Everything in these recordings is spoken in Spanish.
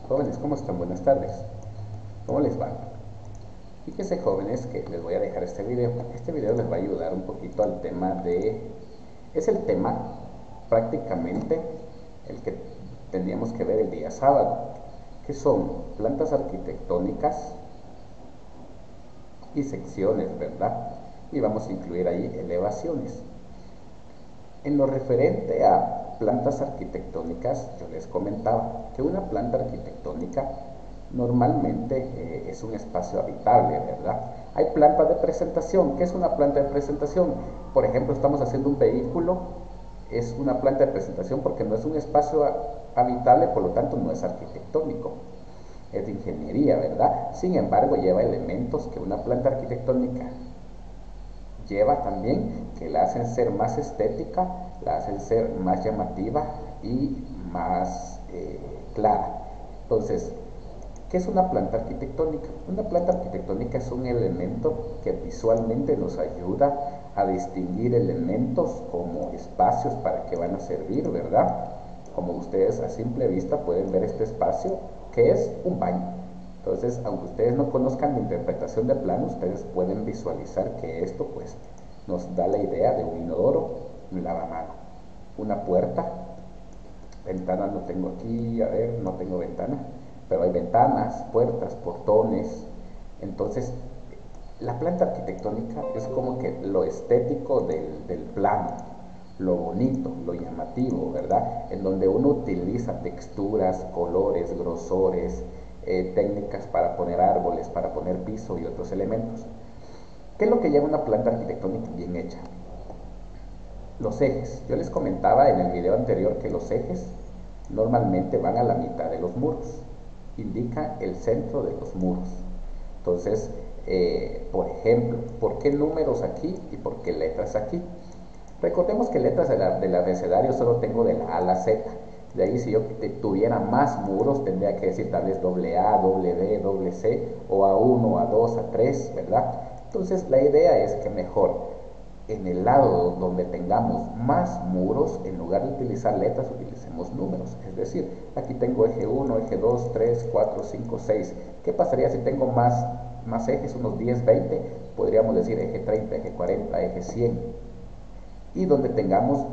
Jóvenes, ¿cómo están? Buenas tardes. ¿Cómo les va? Fíjense, jóvenes, que les voy a dejar este video. Este video les va a ayudar un poquito al tema de... Es el tema prácticamente el que tendríamos que ver el día sábado, que son plantas arquitectónicas y secciones, ¿verdad? Y vamos a incluir ahí elevaciones. En lo referente a plantas arquitectónicas, yo les comentaba que una planta arquitectónica normalmente es un espacio habitable, ¿verdad? Hay plantas de presentación. ¿Qué es una planta de presentación? Por ejemplo, estamos haciendo un vehículo, es una planta de presentación porque no es un espacio habitable, por lo tanto no es arquitectónico, es de ingeniería, ¿verdad? Sin embargo, lleva elementos que una planta arquitectónica lleva también, que la hacen ser más estética, la hacen ser más llamativa y más clara. Entonces, ¿qué es una planta arquitectónica? Una planta arquitectónica es un elemento que visualmente nos ayuda a distinguir elementos como espacios para que van a servir, ¿verdad? Como ustedes a simple vista pueden ver este espacio, que es un baño. Entonces, aunque ustedes no conozcan la interpretación de plano, ustedes pueden visualizar que esto pues nos da la idea de un inodoro, un lavamano, una puerta, ventana no tengo aquí, a ver, no tengo ventana, pero hay ventanas, puertas, portones. Entonces, la planta arquitectónica es como que lo estético del plano, lo bonito, lo llamativo, ¿verdad? En donde uno utiliza texturas, colores, grosores, técnicas para poner árboles, para poner piso y otros elementos. ¿Qué es lo que lleva una planta arquitectónica bien hecha? Los ejes. Yo les comentaba en el video anterior que los ejes normalmente van a la mitad de los muros. Indica el centro de los muros. Entonces, por ejemplo, ¿por qué números aquí y por qué letras aquí? Recordemos que letras del abecedario solo tengo de la A a la Z. De ahí, si yo tuviera más muros, tendría que decir tal vez doble A, doble B, doble C, o A1, A2, A3, ¿verdad? Entonces, la idea es que mejor en el lado donde tengamos más muros, en lugar de utilizar letras, utilicemos números. Es decir, aquí tengo eje 1, eje 2, 3, 4, 5, 6. ¿Qué pasaría si tengo más ejes, unos 10, 20? Podríamos decir eje 30, eje 40, eje 100. Y donde tengamos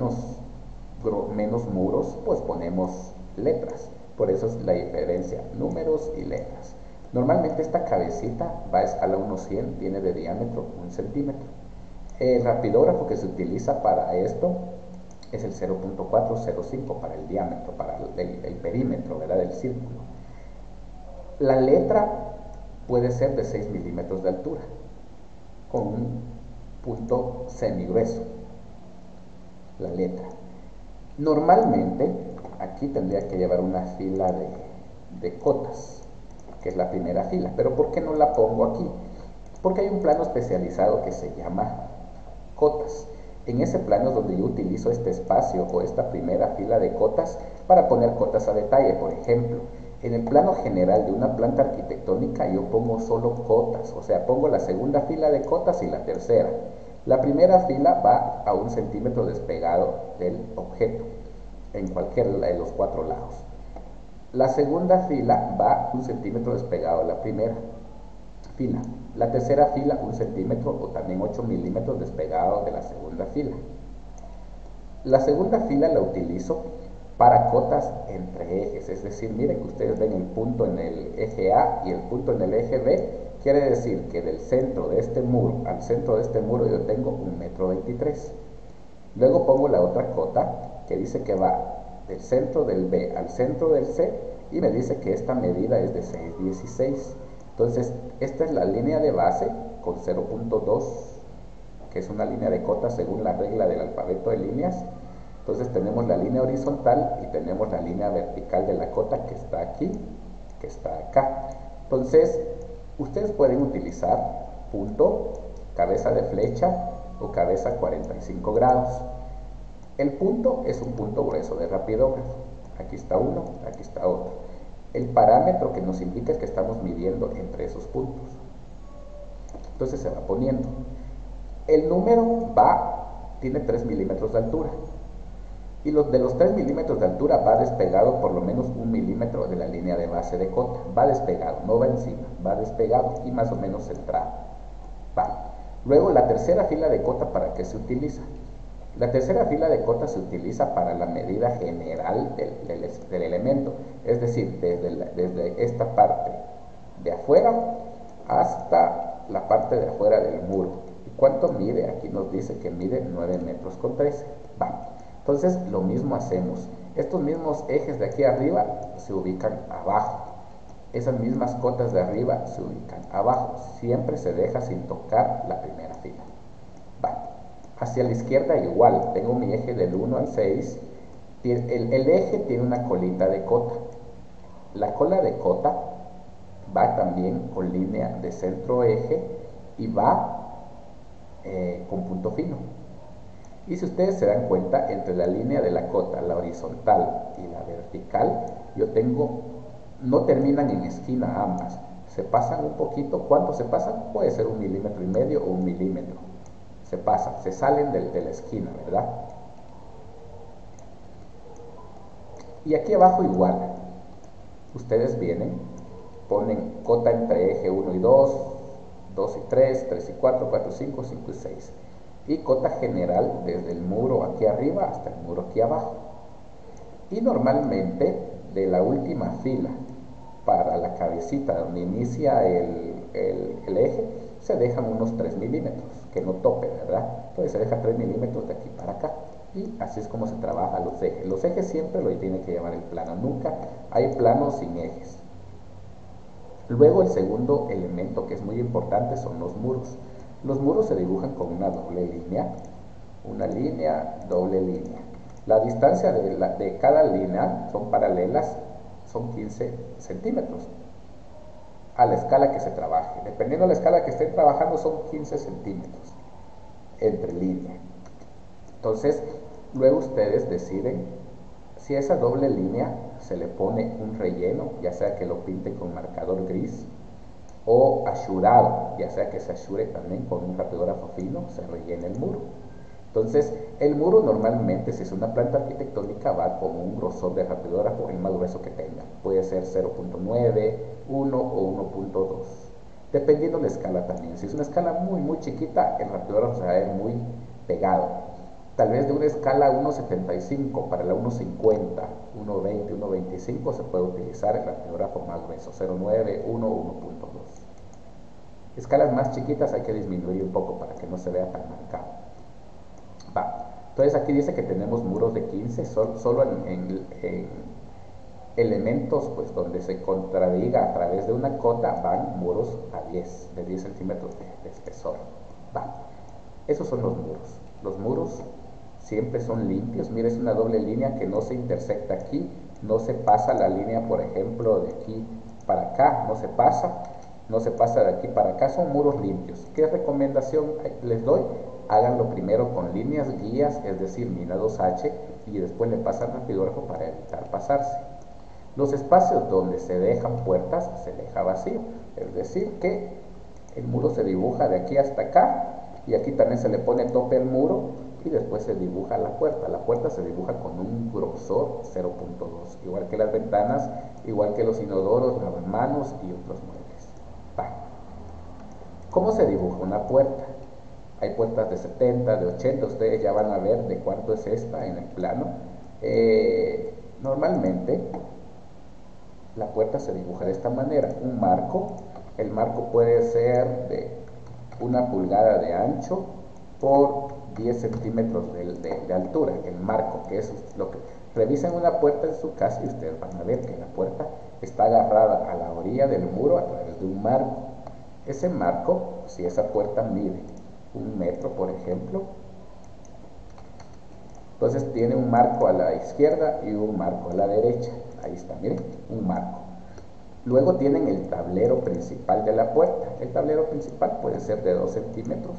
menos muros, pues ponemos letras. Por eso es la diferencia, números y letras. Normalmente esta cabecita va a escala 1/100, tiene de diámetro 1 centímetro. El rapidógrafo que se utiliza para esto es el 0.405 para el diámetro, para el perímetro, ¿verdad?, del círculo. La letra puede ser de 6 milímetros de altura, con un punto semigrueso, la letra. Normalmente, aquí tendría que llevar una fila de cotas, que es la primera fila, pero ¿por qué no la pongo aquí? Porque hay un plano especializado que se llama cotas. En ese plano es donde yo utilizo este espacio o esta primera fila de cotas para poner cotas a detalle. Por ejemplo, en el plano general de una planta arquitectónica yo pongo solo cotas, o sea, pongo la segunda fila de cotas y la tercera. La primera fila va a 1 centímetro despegado del objeto, en cualquiera de los 4 lados. La segunda fila va 1 centímetro despegado de la primera fila. La tercera fila 1 centímetro o también 8 milímetros despegado de la segunda fila. La segunda fila la utilizo para cotas entre ejes, es decir, miren que ustedes ven el punto en el eje A y el punto en el eje B, quiere decir que del centro de este muro al centro de este muro yo tengo 1,23 m. Luego pongo la otra cota que dice que va del centro del B al centro del C y me dice que esta medida es de 6,16. Entonces, esta es la línea de base con 0.2, que es una línea de cota según la regla del alfabeto de líneas. Entonces tenemos la línea horizontal y tenemos la línea vertical de la cota que está aquí, que está acá. Entonces, ustedes pueden utilizar punto, cabeza de flecha o cabeza 45 grados. El punto es un punto grueso de rapidógrafo. Aquí está uno, aquí está otro. El parámetro que nos indica es que estamos midiendo entre esos puntos. Entonces se va poniendo. El número tiene 3 milímetros de altura. Y de los 3 milímetros de altura va despegado por lo menos 1 milímetro de la línea de base de cota. Va despegado, no va encima, va despegado y más o menos centrado. Va. Luego la tercera fila de cota, ¿para qué se utiliza? La tercera fila de cota se utiliza para la medida general del elemento, es decir, desde esta parte de afuera hasta la parte de afuera del muro. ¿Y cuánto mide? Aquí nos dice que mide 9 metros con 13. Va. Entonces lo mismo hacemos. Estos mismos ejes de aquí arriba se ubican abajo. Esas mismas cotas de arriba se ubican abajo. Siempre se deja sin tocar la primera fila. Va. Hacia la izquierda igual, tengo mi eje del 1 al 6. El eje tiene una colita de cota. La cola de cota va también con línea de centro eje y va con punto fino. Y si ustedes se dan cuenta, entre la línea de la cota, la horizontal y la vertical, yo tengo, no terminan en esquina ambas, se pasan un poquito. ¿Cuánto se pasan? Puede ser 1,5 milímetros o 1 milímetro. Se pasan, se salen de la esquina, ¿verdad? Y aquí abajo igual, ustedes vienen, ponen cota entre eje 1 y 2, 2 y 3, 3 y 4, 4 y 5, 5 y 6. Y cota general desde el muro aquí arriba hasta el muro aquí abajo. Y normalmente de la última fila para la cabecita donde inicia el eje se dejan unos 3 milímetros, que no tope, ¿verdad? Entonces se deja 3 milímetros de aquí para acá. Y así es como se trabaja los ejes. Los ejes siempre lo tiene que llevar el plano, nunca hay planos sin ejes. Luego el segundo elemento que es muy importante son los muros. Los muros se dibujan con una doble línea, doble línea. La distancia de cada línea son paralelas, son 15 centímetros a la escala que se trabaje. Dependiendo de la escala que estén trabajando son 15 centímetros entre línea. Entonces, luego ustedes deciden si a esa doble línea se le pone un relleno, ya sea que lo pinten con marcador gris, o asurado, ya sea que se asure también con un rapidógrafo fino, se rellena el muro. Entonces, el muro normalmente, si es una planta arquitectónica, va con un grosor de rapidógrafo el más grueso que tenga. Puede ser 0.9, 1 o 1.2, dependiendo de la escala también. Si es una escala muy, muy chiquita, el rapidógrafo se va a ver muy pegado. Tal vez de una escala 1.75 para la 1.50, 1.20, 1.25 se puede utilizar el rapidógrafo más grueso, 0.9, 1 o 1.2. Escalas más chiquitas hay que disminuir un poco para que no se vea tan marcado. Va. Entonces aquí dice que tenemos muros de 15, solo en elementos pues donde se contradiga a través de una cota van muros a 10, de 10 centímetros de espesor. Va. Esos son los muros. Los muros siempre son limpios. Mira, es una doble línea que no se intersecta aquí, no se pasa la línea, por ejemplo, de aquí para acá, no se pasa de aquí para acá, son muros limpios. ¿Qué recomendación les doy? Háganlo primero con líneas guías, es decir, mina 2H, y después le pasan rapidógrafo para evitar pasarse. Los espacios donde se dejan puertas se deja vacío, es decir, que el muro se dibuja de aquí hasta acá, y aquí también se le pone tope al muro, y después se dibuja la puerta. La puerta se dibuja con un grosor 0.2, igual que las ventanas, igual que los inodoros, lavamanos y otros muebles. Va. ¿Cómo se dibuja una puerta? Hay puertas de 70, de 80, ustedes ya van a ver de cuánto es esta en el plano. Normalmente la puerta se dibuja de esta manera, un marco. El marco puede ser de 1 pulgada de ancho por 10 centímetros de altura, el marco, que es lo que revisen una puerta en su casa y ustedes van a ver que la puerta está agarrada a la orilla del muro a través de un marco. Ese marco, si esa puerta mide 1 metro, por ejemplo, entonces tiene un marco a la izquierda y un marco a la derecha. Ahí está, miren, un marco. Luego tienen el tablero principal de la puerta. El tablero principal puede ser de 2 centímetros.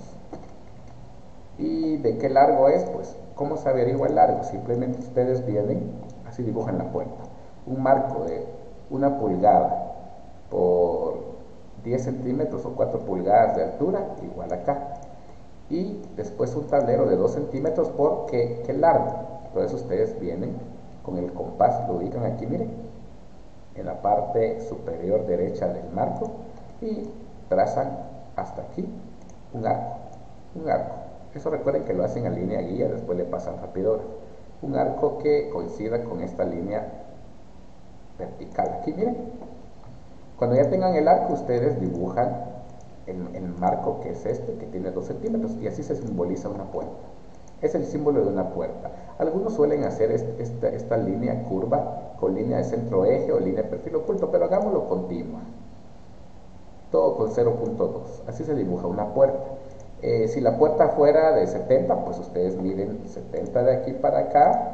¿Y de qué largo es? Pues, ¿cómo se averigua el largo? Simplemente ustedes vienen, así dibujan la puerta. Un marco de 1 pulgada por 10 centímetros o 4 pulgadas de altura, igual acá. Y después un tablero de 2 centímetros por qué largo, Entonces ustedes vienen con el compás, lo ubican aquí, miren, en la parte superior derecha del marco y trazan hasta aquí un arco, un arco. Eso recuerden que lo hacen a línea guía, después le pasan rapidora. Un arco que coincida con esta línea vertical. Aquí miren, cuando ya tengan el arco, ustedes dibujan el marco, que es este, que tiene 2 centímetros, y así se simboliza una puerta. Es el símbolo de una puerta. Algunos suelen hacer esta línea curva con línea de centro eje o línea de perfil oculto, pero hagámoslo continua. Todo con 0.2. Así se dibuja una puerta. Si la puerta fuera de 70, pues ustedes miden 70 de aquí para acá,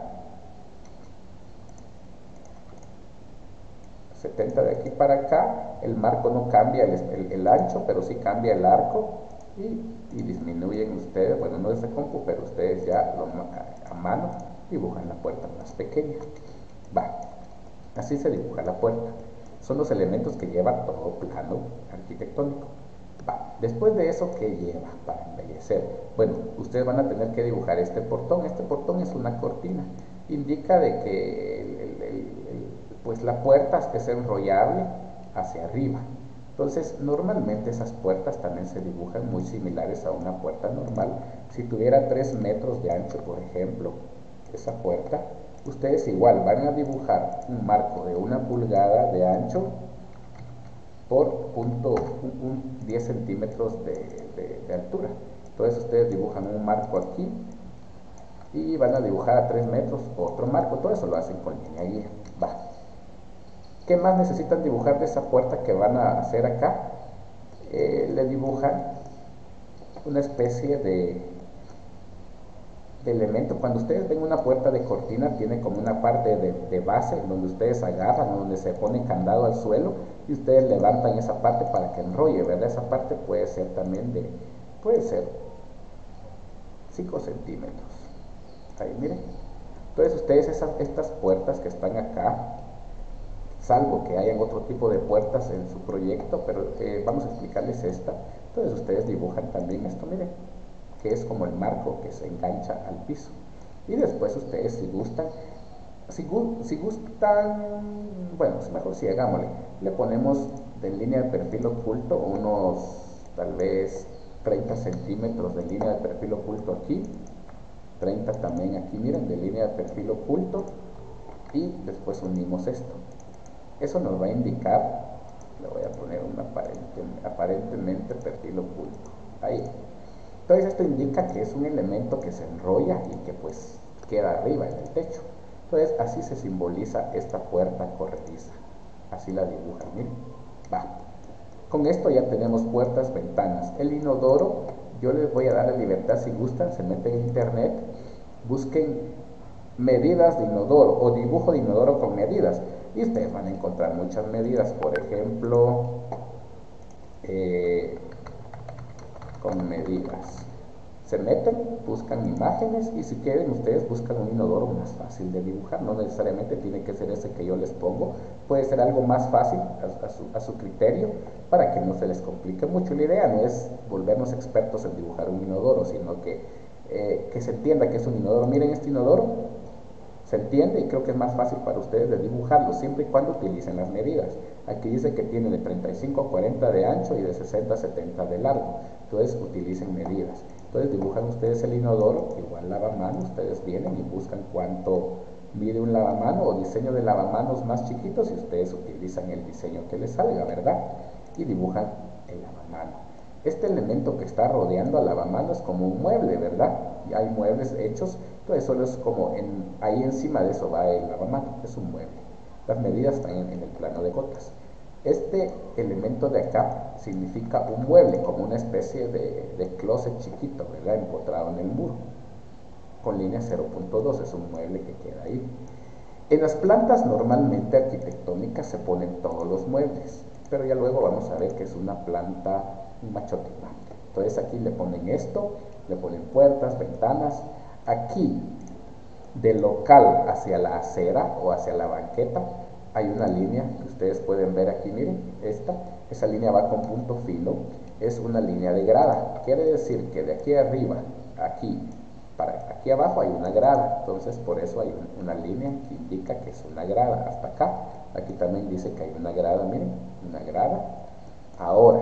70 de aquí para acá, el marco no cambia el ancho, pero sí cambia el arco y disminuyen ustedes, bueno, no es de compu, pero ustedes ya a mano dibujan la puerta más pequeña. Va, así se dibuja la puerta. Son los elementos que lleva todo plano arquitectónico. Va, después de eso, ¿qué lleva para embellecer? Bueno, ustedes van a tener que dibujar este portón. Este portón es una cortina. Indica de que pues la puerta es enrollable hacia arriba. Entonces, normalmente esas puertas también se dibujan muy similares a una puerta normal. Si tuviera 3 metros de ancho, por ejemplo, esa puerta, ustedes igual van a dibujar un marco de 1 pulgada de ancho por 10 centímetros de altura. Entonces ustedes dibujan un marco aquí y van a dibujar a 3 metros otro marco. Todo eso lo hacen con línea guía. Va. ¿Qué más necesitan dibujar de esa puerta que van a hacer acá? Le dibujan una especie de elemento. Cuando ustedes ven una puerta de cortina, tiene como una parte de base donde ustedes agarran, donde se pone candado al suelo y ustedes levantan esa parte para que enrolle, ¿verdad? Esa parte puede ser también puede ser 5 centímetros. Ahí, miren. Entonces ustedes estas puertas que están acá, salvo que hayan otro tipo de puertas en su proyecto, pero vamos a explicarles esta. Entonces ustedes dibujan también esto, miren, que es como el marco que se engancha al piso. Y después ustedes, si gustan, bueno, mejor si hagámosle, le ponemos de línea de perfil oculto unos tal vez 30 centímetros de línea de perfil oculto aquí, 30 también aquí, miren, de línea de perfil oculto, y después unimos esto. Eso nos va a indicar, le voy a poner un aparentemente perfil oculto, ahí. Entonces esto indica que es un elemento que se enrolla y que pues queda arriba en el techo. Entonces así se simboliza esta puerta corrediza. Así la dibujan, miren. Va. Con esto ya tenemos puertas, ventanas. El inodoro, yo les voy a dar la libertad, si gustan, se meten en internet, busquen medidas de inodoro o dibujo de inodoro con medidas. Y ustedes van a encontrar muchas medidas, por ejemplo, con medidas. Se meten, buscan imágenes y si quieren ustedes buscan un inodoro más fácil de dibujar. No necesariamente tiene que ser ese que yo les pongo, puede ser algo más fácil a su criterio para que no se les complique mucho. La idea no es volvernos expertos en dibujar un inodoro, sino que se entienda que es un inodoro. Miren este inodoro, se entiende y creo que es más fácil para ustedes de dibujarlo siempre y cuando utilicen las medidas. Aquí dice que tiene de 35 a 40 de ancho y de 60 a 70 de largo. Entonces utilicen medidas. Entonces dibujan ustedes el inodoro, igual lavamanos, ustedes vienen y buscan cuánto mide un lavamano o diseño de lavamanos más chiquitos y ustedes utilizan el diseño que les salga, ¿verdad? Y dibujan el lavamano. Este elemento que está rodeando al lavamano es como un mueble, ¿verdad? Y hay muebles hechos, entonces solo es como ahí encima de eso va el lavamano, es un mueble. Las medidas están en el plano de gotas. Este elemento de acá significa un mueble, como una especie de closet chiquito, ¿verdad? Empotrado en el muro, con línea 0.2, es un mueble que queda ahí. En las plantas normalmente arquitectónicas se ponen todos los muebles, pero ya luego vamos a ver que es una planta machotina. Entonces aquí le ponen esto, le ponen puertas, ventanas. Aquí, del local hacia la acera o hacia la banqueta, hay una línea que ustedes pueden ver aquí, miren, esa línea va con punto fino, es una línea de grada. Quiere decir que de aquí arriba, aquí, aquí abajo hay una grada, entonces por eso hay una línea que indica que es una grada, hasta acá. Aquí también dice que hay una grada, miren, una grada. Ahora,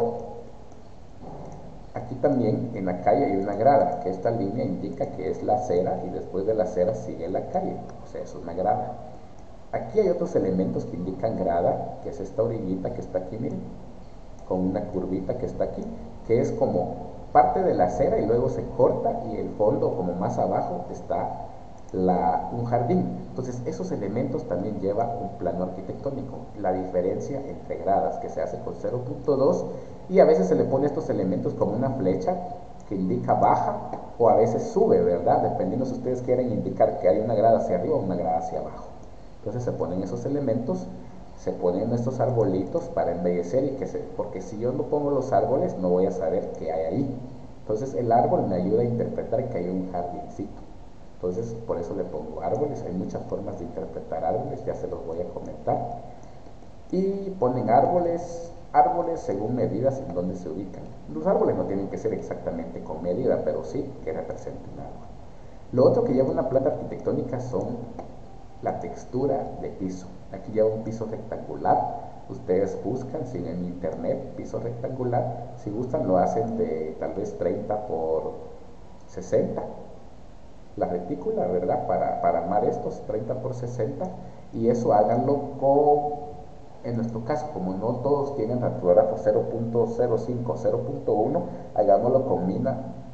aquí también en la calle hay una grada, que esta línea indica que es la acera y después de la acera sigue la calle, o sea, es una grada. Aquí hay otros elementos que indican grada, que es esta orillita que está aquí, miren, con una curvita que está aquí, que es como parte de la acera y luego se corta y el fondo, como más abajo, está un jardín. Entonces, esos elementos también llevan un plano arquitectónico. La diferencia entre gradas, que se hace con 0.2, y a veces se le pone estos elementos como una flecha que indica baja o a veces sube, ¿verdad? Dependiendo si ustedes quieren indicar que hay una grada hacia arriba o una grada hacia abajo. Entonces se ponen esos elementos, se ponen estos arbolitos para embellecer porque si yo no pongo los árboles no voy a saber qué hay ahí. Entonces el árbol me ayuda a interpretar que hay un jardincito. Entonces por eso le pongo árboles. Hay muchas formas de interpretar árboles, ya se los voy a comentar. Y ponen árboles según medidas en donde se ubican. Los árboles no tienen que ser exactamente con medida, pero sí que representen árbol. Lo otro que lleva una planta arquitectónica son la textura de piso. Aquí lleva un piso rectangular. Ustedes buscan, si en internet, piso rectangular. Si gustan, lo hacen de tal vez 30 por 60. La retícula, ¿verdad? Para armar estos 30 por 60. Y eso háganlo en nuestro caso, como no todos tienen retrográfico 0.05, 0.1, hagámoslo con mina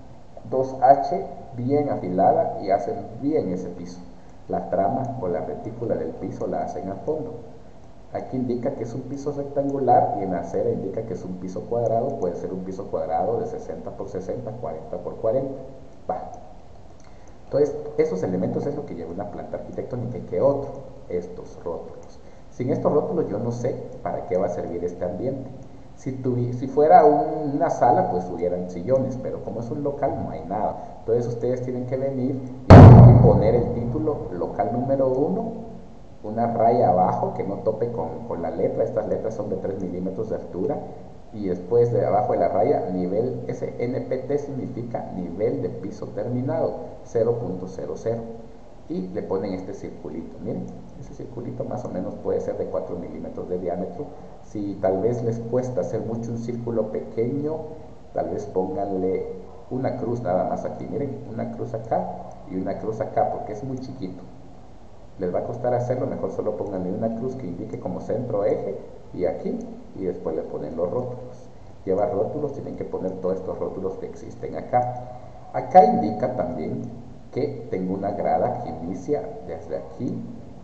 2H bien afilada y hacen bien ese piso. La trama o la retícula del piso la hacen al fondo. Aquí indica que es un piso rectangular y en la acera indica que es un piso cuadrado. Puede ser un piso cuadrado de 60 por 60, 40 por 40. Va. Entonces, esos elementos es lo que lleva una planta arquitectónica. ¿Y qué otro? Estos rótulos. Sin estos rótulos yo no sé para qué va a servir este ambiente. Si fuera una sala, pues hubieran sillones, pero como es un local, no hay nada. Entonces ustedes tienen que venir y poner el título local número 1, una raya abajo que no tope con la letra. Estas letras son de 3 milímetros de altura. Y después de abajo de la raya, nivel, ese NPT significa nivel de piso terminado, 0.00. Y le ponen este circulito, miren, ese circulito más o menos puede ser de 4 milímetros de diámetro. Si tal vez les cuesta hacer mucho un círculo pequeño, tal vez pónganle una cruz nada más aquí, miren, una cruz acá y una cruz acá, porque es muy chiquito. Les va a costar hacerlo, mejor solo pónganle una cruz que indique como centro eje y aquí, y después le ponen los rótulos. Lleva rótulos, tienen que poner todos estos rótulos que existen acá. Acá indica también que tengo una grada que inicia desde aquí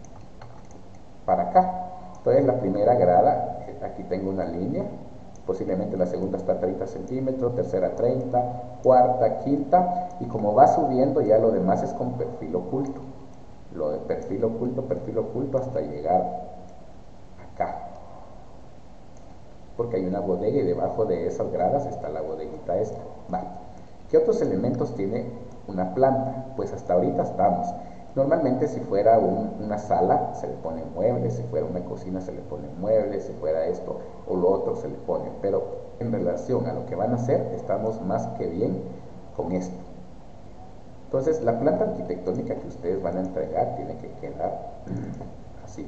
para acá. Entonces la primera grada, aquí tengo una línea, posiblemente la segunda está a 30 centímetros, tercera 30, cuarta, quinta, y como va subiendo ya lo demás es con perfil oculto. Lo de perfil oculto hasta llegar acá. Porque hay una bodega y debajo de esas gradas está la bodeguita esta. Vale. ¿Qué otros elementos tiene una planta? Pues hasta ahorita estamos. Normalmente si fuera una sala se le ponen muebles, si fuera una cocina se le ponen muebles, si fuera esto o lo otro se le pone. Pero en relación a lo que van a hacer estamos más que bien con esto. Entonces la planta arquitectónica que ustedes van a entregar tiene que quedar así.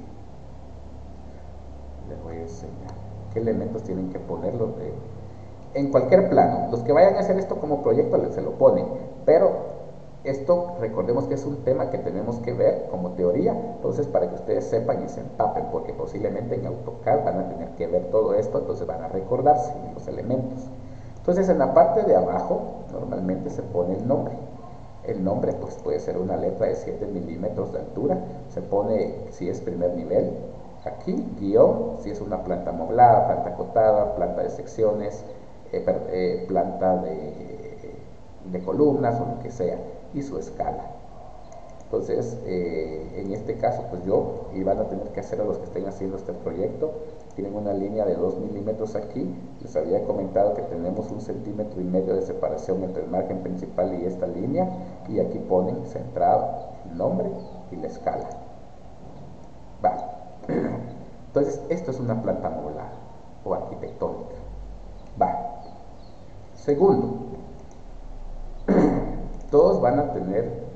Les voy a enseñar qué elementos tienen que ponerlos en cualquier plano. Los que vayan a hacer esto como proyecto se lo ponen, pero esto recordemos que es un tema que tenemos que ver como teoría, entonces para que ustedes sepan y se empapen, porque posiblemente en AutoCAD van a tener que ver todo esto, entonces van a recordarse los elementos. Entonces en la parte de abajo normalmente se pone el nombre. El nombre pues puede ser una letra de 7 milímetros de altura, se pone si es primer nivel, aquí guión, si es una planta moblada, planta acotada, planta de secciones, planta de columnas o lo que sea, y su escala. Entonces, en este caso, pues y van a tener que hacer a los que estén haciendo este proyecto, tienen una línea de 2 milímetros aquí. Les había comentado que tenemos 1,5 centímetros de separación entre el margen principal y esta línea, y aquí ponen centrado el nombre y la escala. Va. Entonces, esto es una planta modular o arquitectónica. Va. Segundo, todos van a tener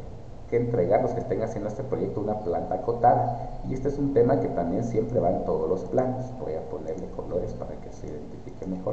que entregar los que estén haciendo este proyecto una planta acotada. Y este es un tema que también siempre va en todos los planos. Voy a ponerle colores para que se identifique mejor.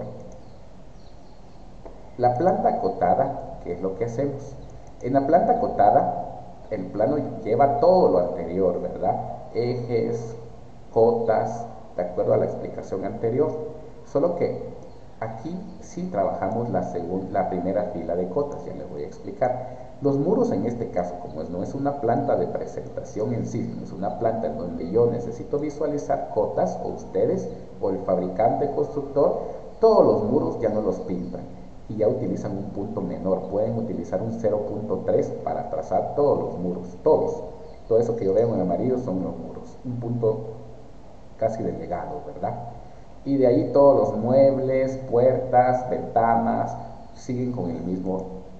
La planta acotada, ¿qué es lo que hacemos? En la planta acotada, el plano lleva todo lo anterior, ¿verdad? Ejes, cotas, de acuerdo a la explicación anterior. Solo que aquí sí trabajamos la primera fila de cotas, ya les voy a explicar. Los muros en este caso, como no es una planta de presentación en sí, sino es una planta en donde yo necesito visualizar cotas, o ustedes, o el fabricante constructor, todos los muros ya no los pintan y ya utilizan un punto menor. Pueden utilizar un 0.3 para trazar todos los muros, todos. Todo eso que yo veo en amarillo son los muros, un punto casi de legado, ¿verdad? Y de ahí todos los muebles, puertas, ventanas, siguen con el mismo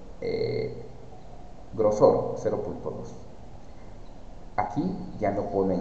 grosor, 0.2. Aquí ya no ponen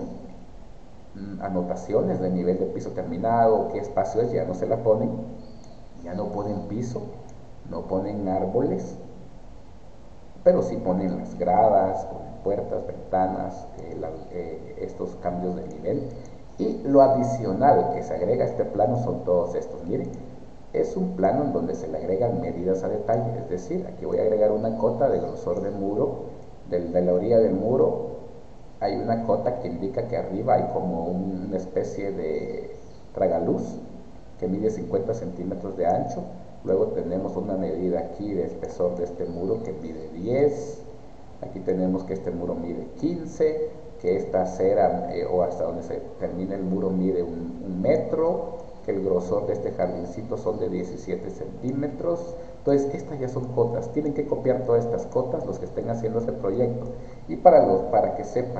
anotaciones de nivel de piso terminado, qué espacio es, ya no se la ponen, ya no ponen piso, no ponen árboles, pero sí ponen las gradas, ponen puertas, ventanas, estos cambios de nivel. Y lo adicional que se agrega a este plano son todos estos. Miren, es un plano en donde se le agregan medidas a detalle, es decir, aquí voy a agregar una cota de grosor de muro, de la orilla del muro hay una cota que indica que arriba hay como una especie de tragaluz que mide 50 centímetros de ancho. Luego tenemos una medida aquí de espesor de este muro que mide 10. Aquí tenemos que este muro mide 15, que esta acera o hasta donde se termina el muro mide un metro, que el grosor de este jardincito son de 17 centímetros. Entonces estas ya son cotas, tienen que copiar todas estas cotas los que estén haciendo este proyecto. Y para que sepan,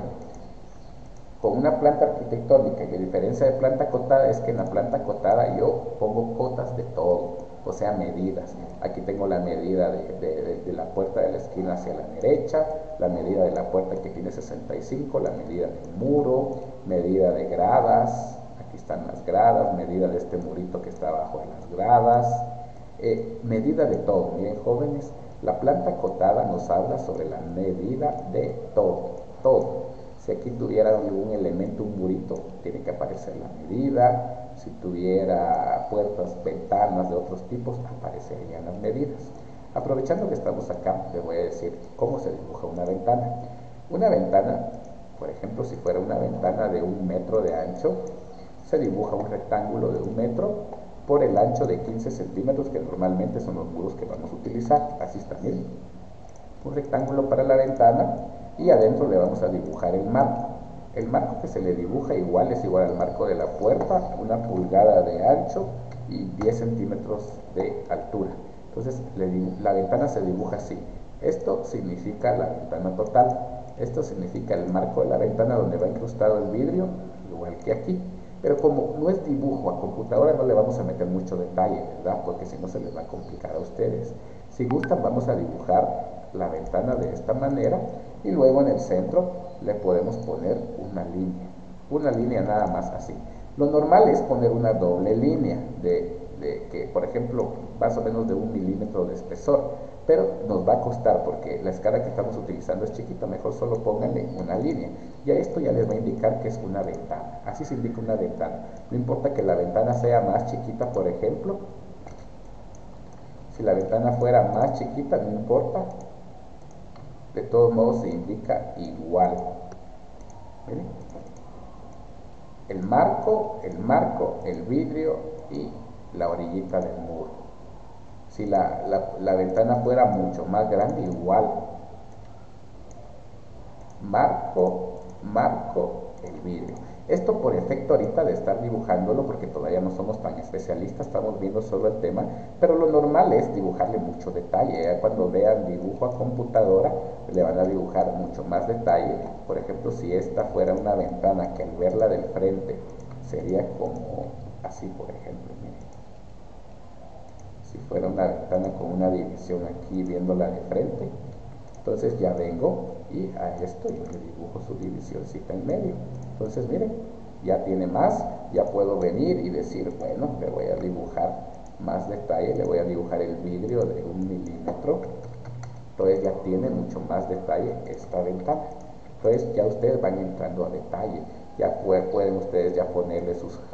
con una planta arquitectónica, y la diferencia de planta acotada es que en la planta acotada yo pongo cotas de todo, o sea, medidas. Aquí tengo la medida de la puerta de la esquina hacia la derecha, la medida de la puerta que tiene 65, la medida del muro, medida de gradas, aquí están las gradas, medida de este murito que está abajo de las gradas, medida de todo. Miren, jóvenes, la planta acotada nos habla sobre la medida de todo, todo. Si aquí tuviera algún elemento, un murito, tiene que aparecer la medida. Si tuviera puertas, ventanas de otros tipos, aparecerían las medidas. Aprovechando que estamos acá, les voy a decir cómo se dibuja una ventana. Una ventana, por ejemplo, si fuera una ventana de 1 metro de ancho, se dibuja un rectángulo de 1 metro por el ancho de 15 centímetros, que normalmente son los muros que vamos a utilizar. Así está, miren. Un rectángulo para la ventana y adentro le vamos a dibujar el marco. El marco que se le dibuja igual es igual al marco de la puerta, 1 pulgada de ancho y 10 centímetros de altura. Entonces la ventana se dibuja así. Esto significa la ventana total. Esto significa el marco de la ventana donde va incrustado el vidrio, igual que aquí. Pero como no es dibujo, a computadora no le vamos a meter mucho detalle, ¿verdad? Porque si no se les va a complicar a ustedes. Si gustan, vamos a dibujar la ventana de esta manera y luego en el centro le podemos poner una línea nada más así. Lo normal es poner una doble línea que, por ejemplo, más o menos de 1 milímetro de espesor, pero nos va a costar porque la escala que estamos utilizando es chiquita. Mejor solo pónganle una línea y a esto ya les va a indicar que es una ventana. Así se indica una ventana. No importa que la ventana sea más chiquita, por ejemplo, si la ventana fuera más chiquita, no importa, de todos modos se indica igual. ¿Miren? El marco, el vidrio y la orillita del muro. Si la ventana fuera mucho más grande, igual. Marco, el vidrio. Esto por efecto ahorita de estar dibujándolo, porque todavía no somos tan especialistas, estamos viendo solo el tema, pero lo normal es dibujarle mucho detalle. Ya cuando vean dibujo a computadora, le van a dibujar mucho más detalle. Por ejemplo, si esta fuera una ventana que al verla del frente sería como así, por ejemplo, miren. Si fuera una ventana con una división aquí viéndola de frente, entonces ya vengo y a esto yo le dibujo su divisioncita en medio. Entonces miren, ya tiene más, ya puedo venir y decir, bueno, le voy a dibujar más detalle, le voy a dibujar el vidrio de 1 milímetro Entonces ya tiene mucho más detalle esta ventana. Entonces ya ustedes van entrando a detalle, ya pueden ustedes ya ponerle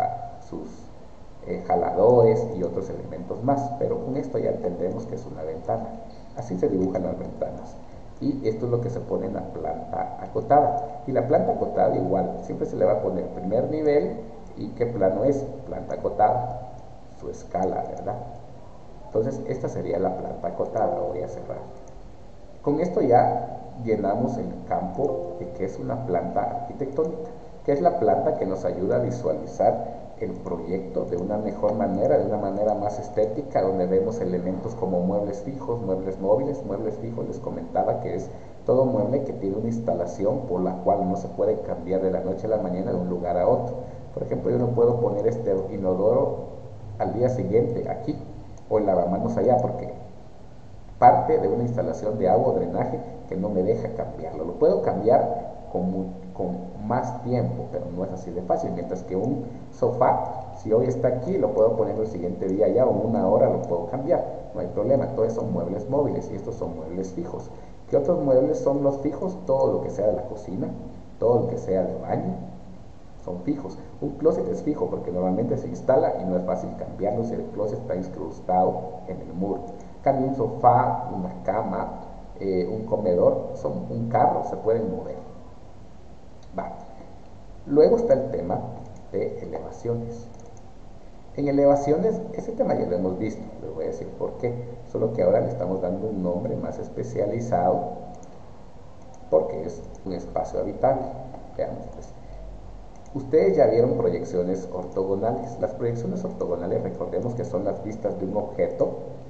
sus jaladores y otros elementos más, pero con esto ya entendemos que es una ventana. Así se dibujan las ventanas. Y esto es lo que se pone en la planta acotada. Y la planta acotada igual, siempre se le va a poner primer nivel y qué plano es, planta acotada, su escala, ¿verdad? Entonces esta sería la planta acotada, lo voy a cerrar. Con esto ya llenamos el campo de qué es una planta arquitectónica, que es la planta que nos ayuda a visualizar el proyecto de una mejor manera, de una manera más estética, donde vemos elementos como muebles fijos, muebles móviles. Muebles fijos les comentaba que es todo mueble que tiene una instalación por la cual no se puede cambiar de la noche a la mañana de un lugar a otro. Por ejemplo, yo no puedo poner este inodoro al día siguiente aquí o el lavamanos allá porque parte de una instalación de agua o drenaje que no me deja cambiarlo. Lo puedo cambiar con más tiempo, pero no es así de fácil. Mientras que un sofá, si hoy está aquí, lo puedo poner el siguiente día ya o en una hora lo puedo cambiar. No hay problema. Todos son muebles móviles y estos son muebles fijos. ¿Qué otros muebles son los fijos? Todo lo que sea de la cocina, todo lo que sea de baño, son fijos. Un closet es fijo porque normalmente se instala y no es fácil cambiarlo si el closet está incrustado en el muro. Cambio un sofá, una cama, un comedor, un carro, se pueden mover. Va. Luego está el tema de elevaciones. En elevaciones, ese tema ya lo hemos visto, les voy a decir por qué, solo que ahora le estamos dando un nombre más especializado porque es un espacio habitable. Veamos pues. Ustedes ya vieron proyecciones ortogonales. Las proyecciones ortogonales, recordemos que son las vistas de un objeto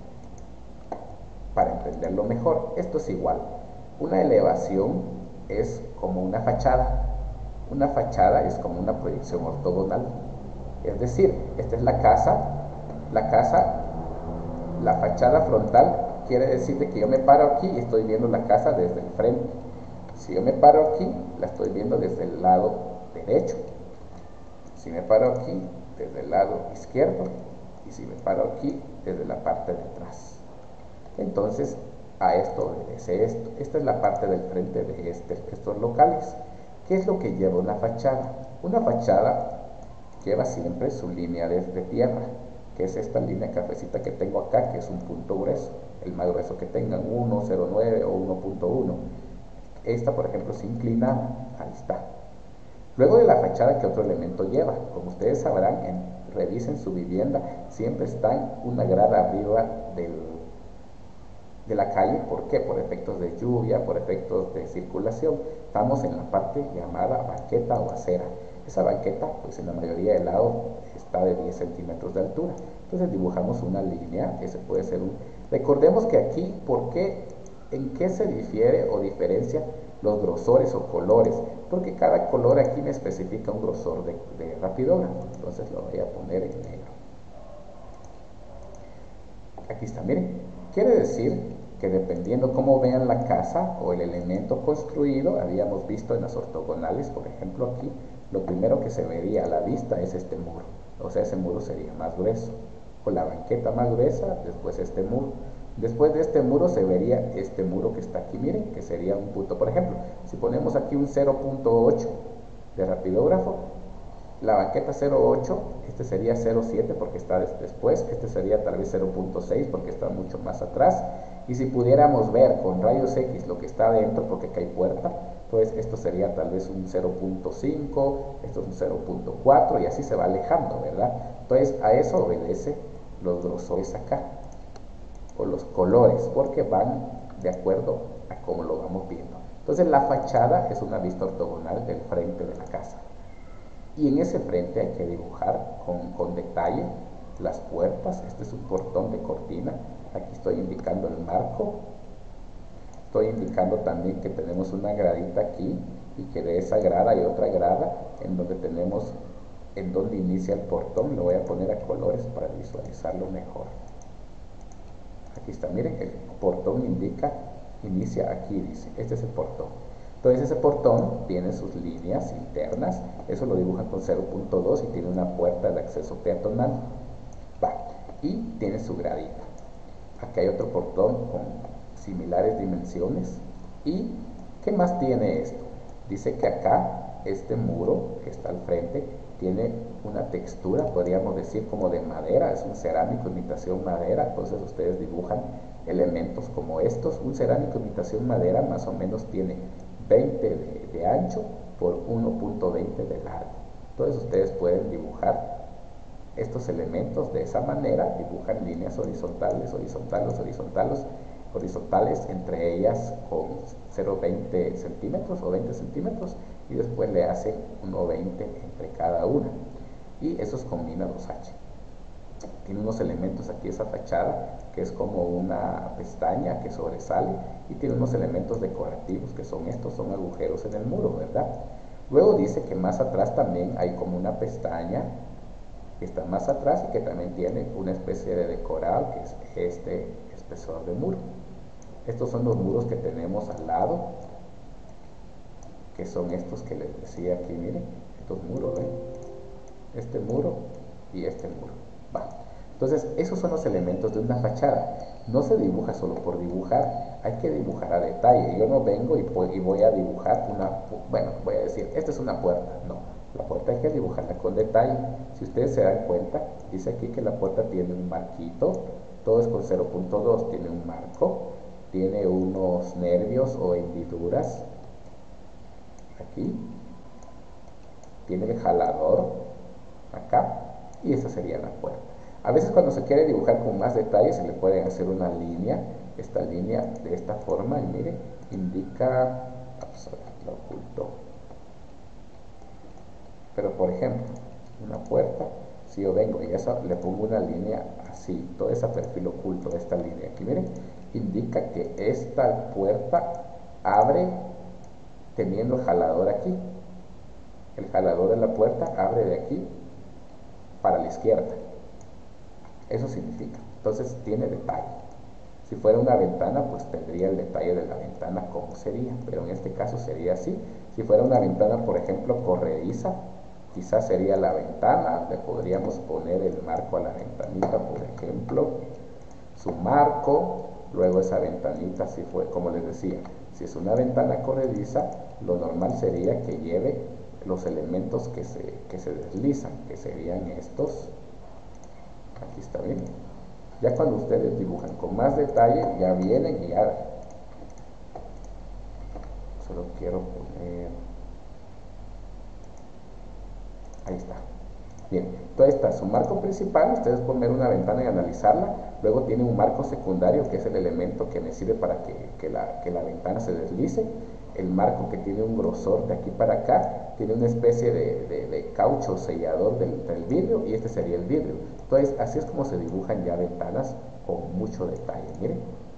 para entenderlo mejor. Esto es igual. Una elevación es como una fachada. Una fachada es como una proyección ortogonal. Es decir, esta es la casa, la fachada frontal quiere decir que yo me paro aquí y estoy viendo la casa desde el frente. Si yo me paro aquí, la estoy viendo desde el lado derecho. Si me paro aquí, desde el lado izquierdo. Y si me paro aquí, desde la parte de atrás. Entonces, a esto obedece esto. Esta es la parte del frente de estos locales. ¿Qué es lo que lleva una fachada? Una fachada lleva siempre su línea de tierra, que es esta línea cafecita que tengo acá, que es un punto grueso, el más grueso que tengan, 1,09 o 1,1. Esta, por ejemplo, es inclinada, ahí está. Luego de la fachada, ¿qué otro elemento lleva? Como ustedes sabrán, revisen su vivienda, siempre está una grada arriba de la calle. ¿Por qué? Por efectos de lluvia, por efectos de circulación. Estamos en la parte llamada banqueta o acera. Esa banqueta, pues en la mayoría de lados está de 10 centímetros de altura. Entonces dibujamos una línea, ese puede ser un... Recordemos que aquí, ¿en qué se difiere o diferencia los grosores o colores? Porque cada color aquí me especifica un grosor de rapidógrafo. Entonces lo voy a poner en negro. Aquí está, miren. Quiere decir que dependiendo cómo vean la casa o el elemento construido, habíamos visto en las ortogonales, por ejemplo aquí, lo primero que se vería a la vista es este muro. O sea, ese muro sería más grueso. O la banqueta más gruesa, después este muro. Después de este muro se vería este muro que está aquí, miren, que sería un punto. Por ejemplo, si ponemos aquí un 0,8 de rapidógrafo, la banqueta 0,8, este sería 0,7 porque está después, este sería tal vez 0,6 porque está mucho más atrás. Y si pudiéramos ver con rayos X lo que está adentro, porque acá hay puerta, entonces esto sería tal vez un 0,5, esto es un 0,4 y así se va alejando, ¿verdad? Entonces a eso obedece los grosores acá, o los colores, porque van de acuerdo a cómo lo vamos viendo. Entonces la fachada es una vista ortogonal del frente de la casa. Y en ese frente hay que dibujar con detalle las puertas. Este es un portón de cortina. Aquí estoy indicando el marco. Estoy indicando también que tenemos una gradita aquí y que de esa grada hay otra grada en donde tenemos en donde inicia el portón. Lo voy a poner a colores para visualizarlo mejor. Aquí está, miren, el portón inicia aquí, dice, este es el portón. Entonces ese portón tiene sus líneas internas, eso lo dibujan con 0,2 y tiene una puerta de acceso peatonal. Va, y tiene su gradita. Aquí hay otro portón con similares dimensiones. ¿Y qué más tiene esto? Dice que acá este muro que está al frente tiene una textura, podríamos decir, como de madera, es un cerámico imitación madera. Entonces ustedes dibujan elementos como estos. Un cerámico imitación madera más o menos tiene 20 de ancho por 1.20 de largo. Entonces ustedes pueden dibujar estos elementos de esa manera, dibujan líneas horizontales, horizontales, entre ellas con 0,20 centímetros o 20 centímetros, y después le hacen 1,20 entre cada una, y esos combina 2H. Tiene unos elementos aquí esa fachada, que es como una pestaña que sobresale, y tiene unos elementos decorativos que son estos, son agujeros en el muro, ¿verdad? Luego dice que más atrás también hay como una pestaña que está más atrás y que también tiene una especie de decorado, que es este espesor de muro. Estos son los muros que tenemos al lado, que son estos que les decía aquí, miren, estos muros, ¿ven? Este muro y este muro. Va. Entonces, esos son los elementos de una fachada. No se dibuja solo por dibujar, hay que dibujar a detalle. Yo no vengo y voy a dibujar voy a decir, esta es una puerta. No, la puerta hay que dibujarla con detalle. Si ustedes se dan cuenta, dice aquí que la puerta tiene un marquito, todo es con 0.2, tiene un marco, tiene unos nervios o hendiduras, aquí, tiene el jalador, acá, y esta sería la puerta. A veces cuando se quiere dibujar con más detalle se le puede hacer una línea, esta línea de esta forma, y mire, indica, lo oculto, pero por ejemplo, una puerta, si yo vengo y esa le pongo una línea así, todo ese perfil oculto, esta línea aquí, miren, indica que esta puerta abre teniendo el jalador aquí. El jalador de la puerta abre de aquí para la izquierda. Eso significa. Entonces tiene detalle. Si fuera una ventana, pues tendría el detalle de la ventana como sería, pero en este caso sería así. Si fuera una ventana, por ejemplo, corrediza, quizás sería la ventana, le podríamos poner el marco a la ventanita, por ejemplo, su marco, luego esa ventanita, si fue, como les decía, si es una ventana corrediza, lo normal sería que lleve los elementos que se deslizan, que serían estos. Aquí está bien. Ya cuando ustedes dibujan con más detalle, ya vienen y ya. Solo quiero poner. Ahí está. Bien, entonces está su marco principal, ustedes pueden ver una ventana y analizarla, luego tiene un marco secundario que es el elemento que me sirve para que la ventana se deslice, el marco que tiene un grosor de aquí para acá, tiene una especie de caucho sellador del vidrio, y este sería el vidrio. Entonces así es como se dibujan ya ventanas con mucho detalle, miren.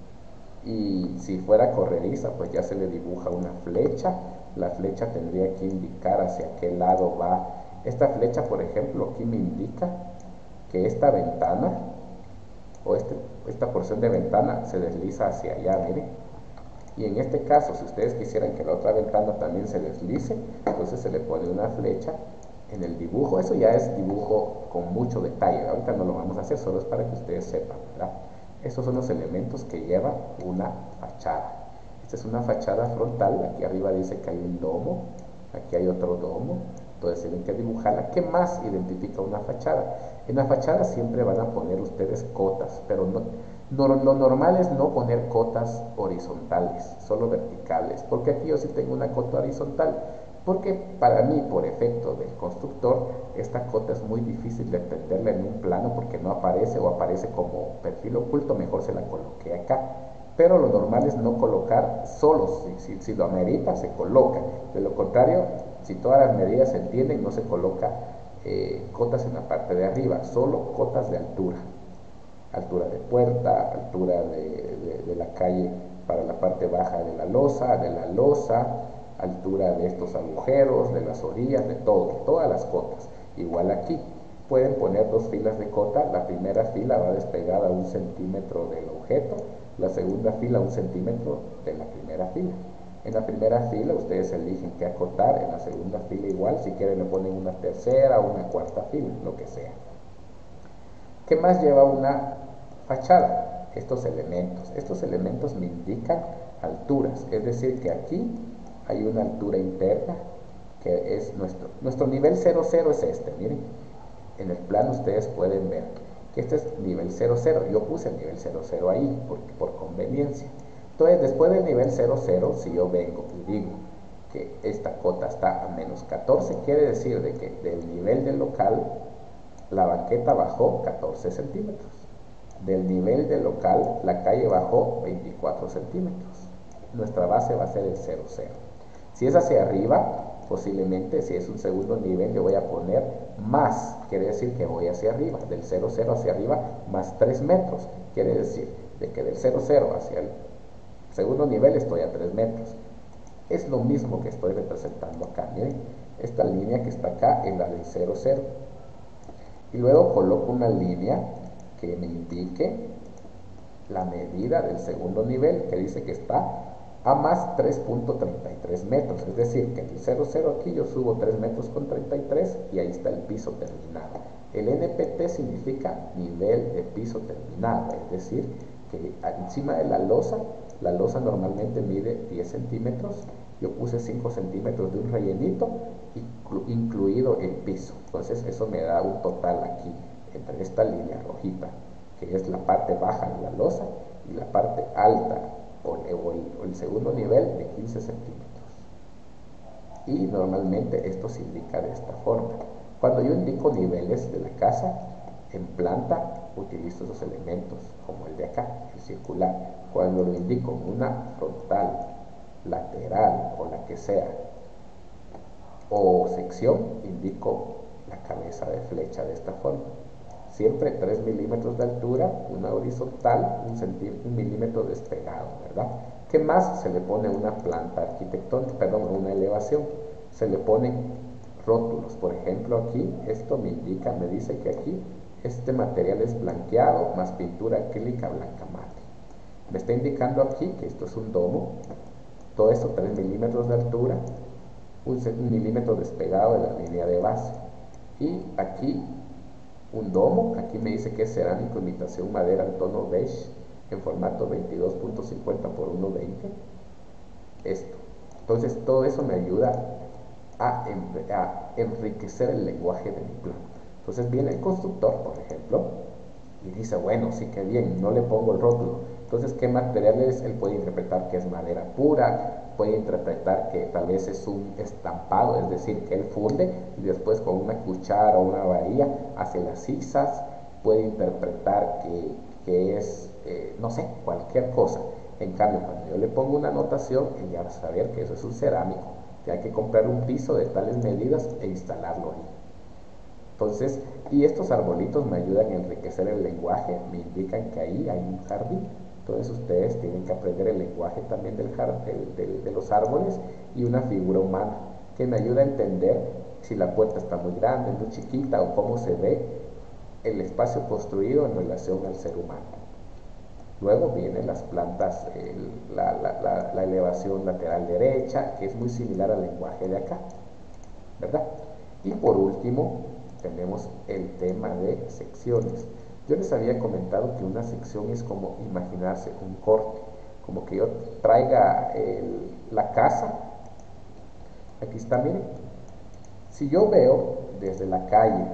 Y si fuera corrediza, pues ya se le dibuja una flecha, la flecha tendría que indicar hacia qué lado va. Esta flecha, por ejemplo, aquí me indica que esta ventana o esta porción de ventana se desliza hacia allá, miren. Y en este caso, si ustedes quisieran que la otra ventana también se deslice, entonces se le pone una flecha en el dibujo. Eso ya es dibujo con mucho detalle. Ahorita no lo vamos a hacer, solo es para que ustedes sepan, ¿verdad? Estos son los elementos que lleva una fachada. Esta es una fachada frontal. Aquí arriba dice que hay un domo, aquí hay otro domo. Entonces tienen que dibujarla. ¿Qué más identifica una fachada? En la fachada siempre van a poner ustedes cotas, pero lo normal es no poner cotas horizontales, solo verticales, porque aquí yo sí tengo una cota horizontal, porque para mí, por efecto del constructor, esta cota es muy difícil de entenderla en un plano porque no aparece o aparece como perfil oculto, mejor se la coloqué acá. Pero lo normal es no colocar solo, si lo amerita se coloca, de lo contrario, si todas las medidas se entienden, no se coloca cotas en la parte de arriba, solo cotas de altura. Altura de puerta, altura de la calle para la parte baja de la losa, altura de estos agujeros, de las orillas, de todo, todas las cotas. Igual aquí, pueden poner dos filas de cota, la primera fila va despegada a 1 centímetro del objeto, la segunda fila a 1 centímetro de la primera fila. En la primera fila ustedes eligen qué acotar, en la segunda fila igual, si quieren le ponen una tercera o una cuarta fila, lo que sea. ¿Qué más lleva una fachada? estos elementos. Estos elementos me indican alturas, es decir, que aquí hay una altura interna que es nuestro nivel 00 es este, miren, en el plano ustedes pueden ver que este es nivel 00, yo puse el nivel 00 ahí por conveniencia. Entonces, después del nivel 00, si yo vengo y digo que esta cota está a menos 14, quiere decir de que del nivel del local la banqueta bajó 14 centímetros. Del nivel del local la calle bajó 24 centímetros. Nuestra base va a ser el 00. Si es hacia arriba, posiblemente si es un segundo nivel yo voy a poner más, quiere decir que voy hacia arriba, del 00 hacia arriba más 3 metros, quiere decir de que del 00 hacia el segundo nivel estoy a 3 metros. Es lo mismo que estoy representando acá, miren, esta línea que está acá es la del 00. Y luego coloco una línea que me indique la medida del segundo nivel, que dice que está a más 3.33 metros, es decir, que del 00 aquí yo subo 3 metros con 33 y ahí está el piso terminado. El NPT significa nivel de piso terminado, es decir, que encima de la losa normalmente mide 10 centímetros, yo puse 5 centímetros de un rellenito, incluido el piso. Entonces eso me da un total aquí, entre esta línea rojita, que es la parte baja de la losa, y la parte alta, o el segundo nivel, de 15 centímetros. Y normalmente esto se indica de esta forma. Cuando yo indico niveles de la casa, en planta utilizo esos elementos, como el de acá, el circular. Cuando lo indico en una frontal, lateral o la que sea, o sección, indico la cabeza de flecha de esta forma. Siempre 3 milímetros de altura, una horizontal, un milímetro despegado, ¿verdad? ¿Qué más? Se le pone una planta arquitectónica, perdón, una elevación. Se le ponen rótulos. Por ejemplo, aquí, esto me indica, me dice que aquí este material es blanqueado más pintura acrílica blanca mate. Me está indicando aquí que esto es un domo. Todo esto 3 milímetros de altura, un milímetro despegado de la línea de base. Y aquí un domo, aquí me dice que es cerámico imitación madera en tono beige en formato 22.50 por 1.20. Esto. Entonces todo eso me ayuda a enriquecer el lenguaje de mi plano. Entonces viene el constructor, por ejemplo, y dice, bueno, sí que bien, no le pongo el rótulo. Entonces, ¿qué materiales? Él puede interpretar que es madera pura, puede interpretar que tal vez es un estampado, es decir, que él funde y después con una cuchara o una varilla hace las zigzags, puede interpretar que es, no sé, cualquier cosa. En cambio, cuando yo le pongo una anotación, él ya va a saber que eso es un cerámico, que hay que comprar un piso de tales medidas e instalarlo ahí. Entonces, y estos arbolitos me ayudan a enriquecer el lenguaje, me indican que ahí hay un jardín. Entonces ustedes tienen que aprender el lenguaje también de los árboles y una figura humana que me ayuda a entender si la puerta está muy grande, muy chiquita o cómo se ve el espacio construido en relación al ser humano. Luego vienen las plantas, la elevación lateral derecha, que es muy similar al lenguaje de acá, ¿verdad? Y por último, tenemos el tema de secciones. Yo les había comentado que una sección es como imaginarse un corte, como que yo traiga la casa, aquí está, miren, si yo veo desde la calle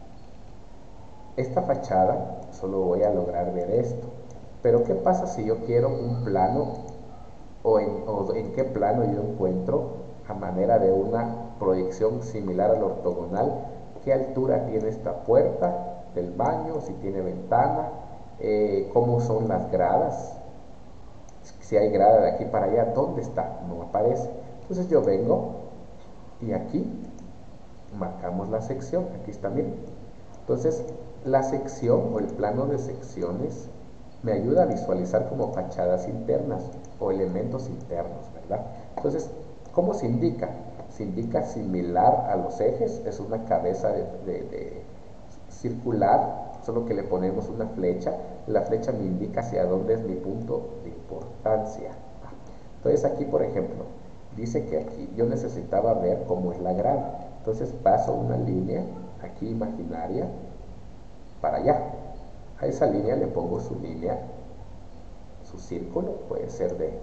esta fachada, solo voy a lograr ver esto, pero ¿qué pasa si yo quiero un plano o en qué plano yo encuentro a manera de una proyección similar al ortogonal? ¿Qué altura tiene esta puerta del baño? Si tiene ventana, cómo son las gradas, si hay grada de aquí para allá, ¿dónde está? No aparece. Entonces yo vengo y aquí marcamos la sección, aquí está, miren. Entonces la sección o el plano de secciones me ayuda a visualizar como fachadas internas o elementos internos, ¿verdad? Entonces, ¿cómo se indica? Se indica similar a los ejes, es una cabeza de circular, solo que le ponemos una flecha, la flecha me indica hacia dónde es mi punto de importancia. Entonces aquí, por ejemplo, dice que aquí yo necesitaba ver cómo es la grada, entonces paso una línea aquí imaginaria para allá, a esa línea le pongo su línea su círculo, puede ser de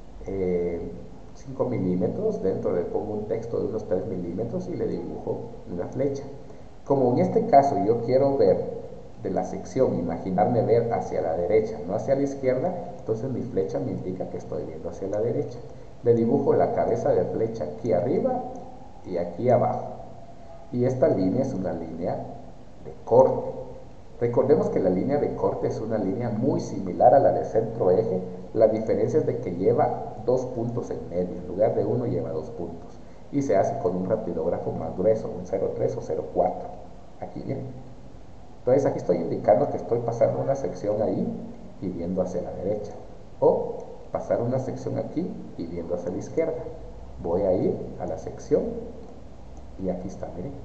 5 milímetros, dentro le pongo un texto de unos 3 milímetros y le dibujo una flecha. Como en este caso yo quiero ver de la sección, imaginarme ver hacia la derecha, no hacia la izquierda, entonces mi flecha me indica que estoy viendo hacia la derecha. Le dibujo la cabeza de flecha aquí arriba y aquí abajo. Y esta línea es una línea de corte. Recordemos que la línea de corte es una línea muy similar a la de centro-eje. La diferencia es de que lleva 2 puntos en medio, en lugar de 1 lleva 2 puntos. Y se hace con un rapidógrafo más grueso, un 0,3 o 0,4. Aquí viene. Entonces aquí estoy indicando que estoy pasando una sección ahí y viendo hacia la derecha. O pasar una sección aquí y viendo hacia la izquierda. Voy a ir a la sección y aquí está, miren.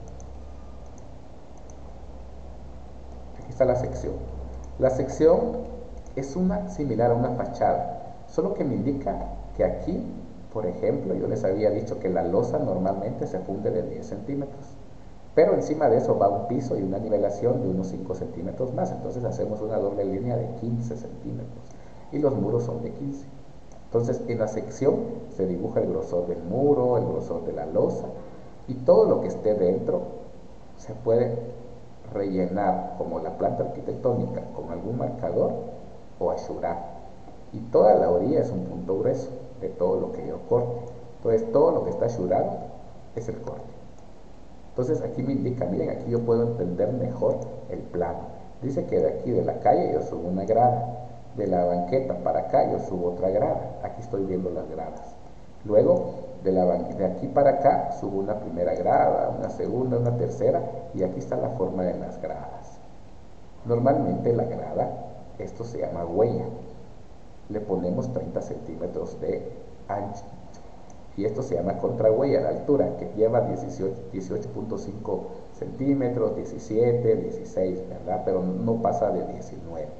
Aquí está la sección. La sección es similar a una fachada, solo que me indica que aquí, por ejemplo, yo les había dicho que la losa normalmente se funde de 10 centímetros. Pero encima de eso va un piso y una nivelación de unos 5 centímetros más. Entonces hacemos una doble línea de 15 centímetros. Y los muros son de 15. Entonces en la sección se dibuja el grosor del muro, el grosor de la losa. Y todo lo que esté dentro se puede rellenar como la planta arquitectónica con algún marcador o achurar. Y toda la orilla es un punto grueso de todo lo que yo corte. Entonces todo lo que está achurado es el corte. Entonces aquí me indica, miren, aquí yo puedo entender mejor el plano. Dice que de aquí de la calle yo subo una grada, de la banqueta para acá yo subo otra grada. Aquí estoy viendo las gradas. Luego de aquí para acá subo una primera grada, una segunda, una tercera y aquí está la forma de las gradas. Normalmente la grada, esto se llama huella. Le ponemos 30 centímetros de ancho. Y esto se llama contrahuella, la altura, que lleva 18.5 centímetros, 17, 16, ¿verdad? Pero no pasa de 19.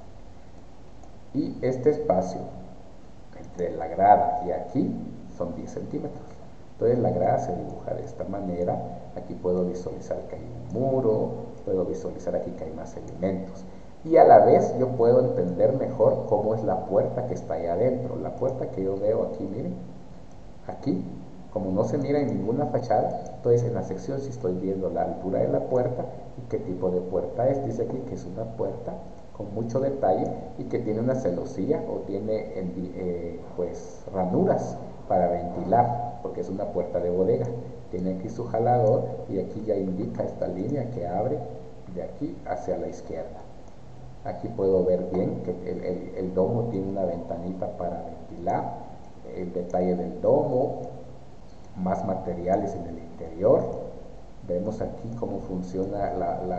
Y este espacio entre la grada y aquí son 10 centímetros. Entonces la grada se dibuja de esta manera. Aquí puedo visualizar que hay un muro, puedo visualizar aquí que hay más elementos. Y a la vez yo puedo entender mejor cómo es la puerta que está ahí adentro. La puerta que yo veo aquí, miren, aquí, como no se mira en ninguna fachada, entonces en la sección sí estoy viendo la altura de la puerta y qué tipo de puerta es. Dice aquí que es una puerta con mucho detalle y que tiene una celosía o tiene pues ranuras para ventilar, porque es una puerta de bodega. Tiene aquí su jalador y aquí ya indica esta línea que abre de aquí hacia la izquierda. Aquí puedo ver bien que el domo tiene una ventanita para ventilar, el detalle del domo, más materiales en el interior. Vemos aquí cómo funciona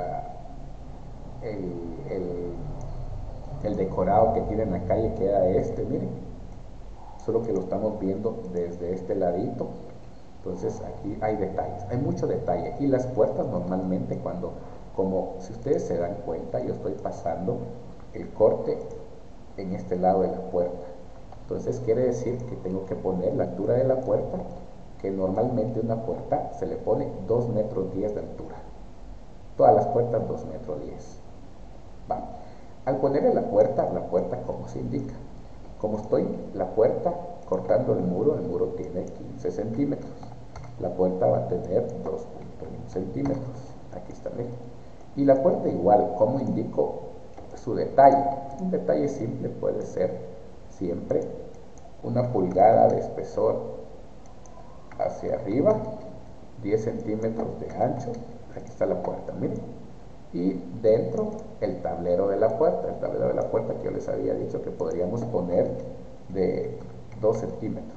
el decorado que tiene en la calle, que era miren, solo que lo estamos viendo desde este ladito. Entonces aquí hay detalles, hay mucho detalle. Y las puertas normalmente como si ustedes se dan cuenta, yo estoy pasando el corte en este lado de la puerta. Entonces quiere decir que tengo que poner la altura de la puerta, que normalmente una puerta se le pone 2 metros 10 de altura. Todas las puertas 2 metros 10. Va. Al ponerle la puerta como se indica. Como estoy la puerta cortando el muro tiene 15 centímetros. La puerta va a tener 2.1 centímetros. Aquí está, miren. Y la puerta igual, ¿cómo indico su detalle? Un detalle simple puede ser siempre 1 pulgada de espesor hacia arriba, 10 centímetros de ancho. Aquí está la puerta, miren. Y dentro el tablero de la puerta, que yo les había dicho que podríamos poner de 2 centímetros.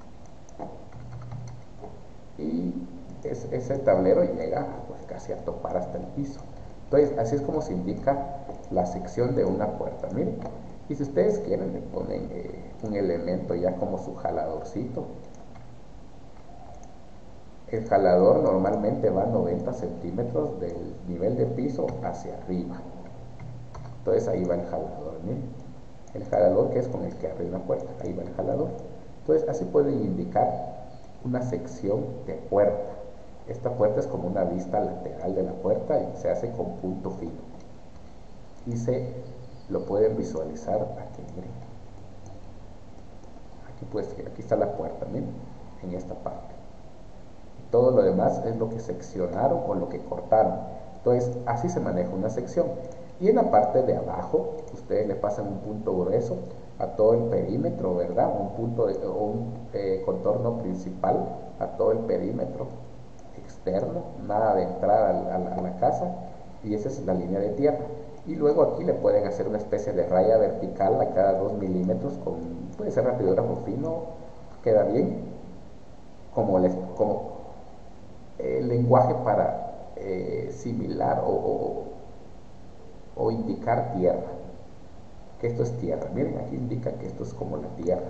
Y ese tablero llega pues casi a topar hasta el piso. Entonces así es como se indica la sección de una puerta, miren. Y si ustedes quieren le ponen un elemento ya como su jaladorcito. El jalador normalmente va a 90 centímetros del nivel de piso hacia arriba. Entonces ahí va el jalador, miren. El jalador que es con el que abre una puerta, ahí va el jalador. Entonces así pueden indicar una sección de puerta. Esta puerta es como una vista lateral de la puerta y se hace con punto fino. Y lo pueden visualizar aquí, miren. Aquí está la puerta, miren, en esta parte. Todo lo demás es lo que seccionaron o lo que cortaron. Entonces, así se maneja una sección. Y en la parte de abajo, ustedes le pasan un punto grueso a todo el perímetro, ¿verdad? Un punto o un contorno principal a todo el perímetro externo, nada de entrar a la casa, y esa es la línea de tierra. Y luego aquí le pueden hacer una especie de raya vertical a cada 2 milímetros, puede ser rapidógrafo fino, queda bien, como lenguaje para similar o indicar tierra, que esto es tierra. Miren, aquí indica que esto es como la tierra.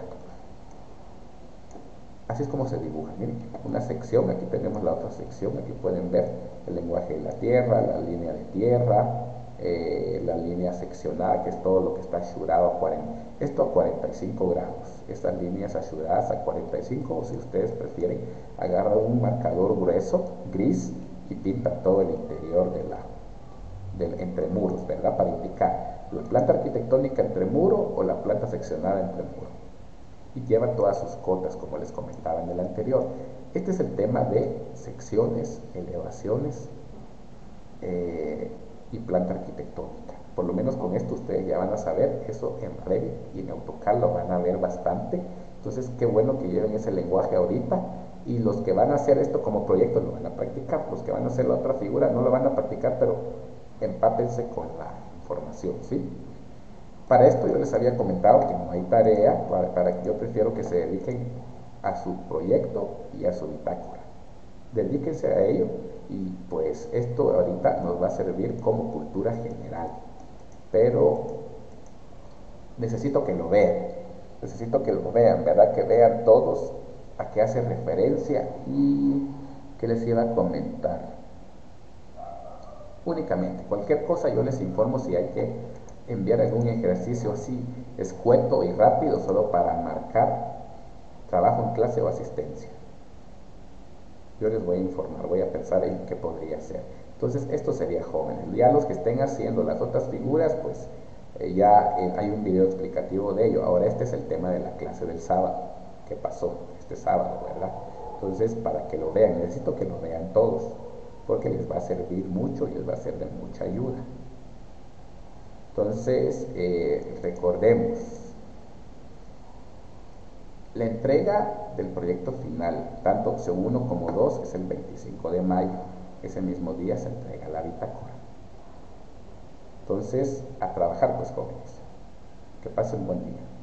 Así es como se dibuja, miren, una sección, aquí tenemos la otra sección, aquí pueden ver el lenguaje de la tierra, la línea de tierra, la línea seccionada, que es todo lo que está asurado a 40, esto a 45 grados, estas líneas asuradas a 45, o si ustedes prefieren, agarran un marcador grueso, gris, y pintan todo el interior del entre muros, ¿verdad? Para indicar la planta arquitectónica entre muro o la planta seccionada entre muro. Y lleva todas sus cotas, como les comentaba en el anterior. Este es el tema de secciones, elevaciones y planta arquitectónica. Por lo menos con esto ustedes ya van a saber eso en Revit, y en AutoCAD lo van a ver bastante. Entonces, qué bueno que lleven ese lenguaje ahorita, y los que van a hacer esto como proyecto lo van a practicar. Los que van a hacer la otra figura no lo van a practicar, pero empápense con la información, ¿sí? Para esto yo les había comentado que no hay tarea, para que yo prefiero que se dediquen a su proyecto y a su bitácora. Dedíquense a ello, y pues esto ahorita nos va a servir como cultura general. Pero necesito que lo vean, ¿verdad? Que vean todos a qué hace referencia. Y qué les iba a comentar. Únicamente, cualquier cosa yo les informo si hay que enviar algún ejercicio así escueto y rápido, solo para marcar trabajo en clase o asistencia. Yo les voy a informar, voy a pensar en qué podría ser. Entonces, esto sería jóvenes. Ya los que estén haciendo las otras figuras, pues hay un video explicativo de ello. Ahora este es el tema de la clase del sábado, que pasó este sábado, ¿verdad? Entonces, para que lo vean, necesito que lo vean todos, porque les va a servir mucho y les va a ser de mucha ayuda. Entonces, recordemos, la entrega del proyecto final, tanto opción 1 como 2, es el 25 de mayo. Ese mismo día se entrega la bitácora. Entonces, a trabajar pues, jóvenes. Que pasen un buen día.